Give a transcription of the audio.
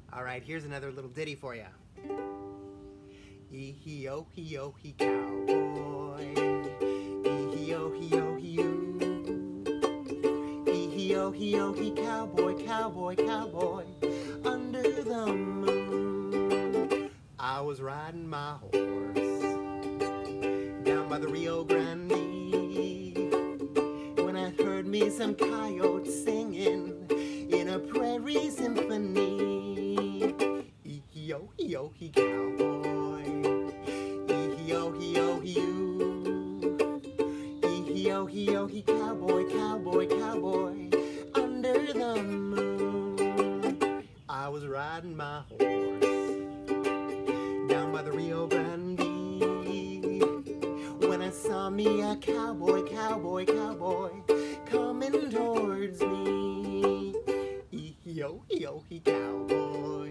All right, here's another little ditty for you. E-hee-oh-hee-oh-hee cowboy, E-hee-oh-hee-oh-hee-oo, E-hee-oh-hee-oh-hee cowboy, cowboy, cowboy, under the moon. I was riding my horse down by the Rio Grande when I heard me some coyotes singing in a prairie symphony. E-hee-oh-hee-oh-hee cowboy, E-hee-oh-hee-oh-hee-oo, E-hee-oh-hee-oh-hee cowboy, cowboy, cowboy, under the moon. I was riding my horse down by the Rio Grande when I saw me a cowboy, cowboy, cowboy coming towards me. E-hee-oh-hee-oh-hee cowboy,